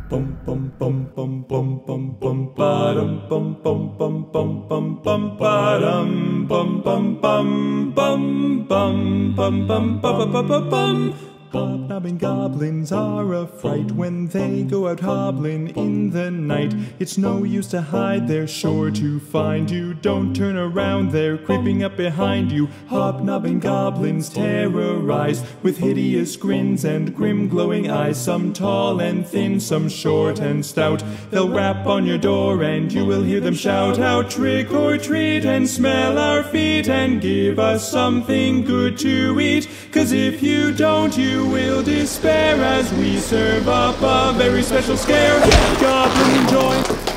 Bum bum bum bum bum bum bum ba-dum bum bum bum bum bum bum ba-dum bum bum bum bum bum bum bum bum bum bum bum. Hobnobbing goblins are a fright when they go out hobbling in the night. It's no use to hide, they're sure to find you. Don't turn around, they're creeping up behind you. Hobnobbing goblins terrorize with hideous grins and grim glowing eyes. Some tall and thin, some short and stout. They'll rap on your door and you will hear them shout out, "Trick or treat and smell our feet and give us something good to eat. 'Cause if you don't, you will despair as we serve up a very special scare." Goblin joy.